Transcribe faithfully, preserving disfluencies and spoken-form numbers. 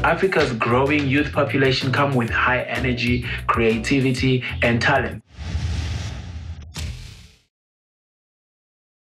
Africa's growing youth population come with high energy, creativity, and talent.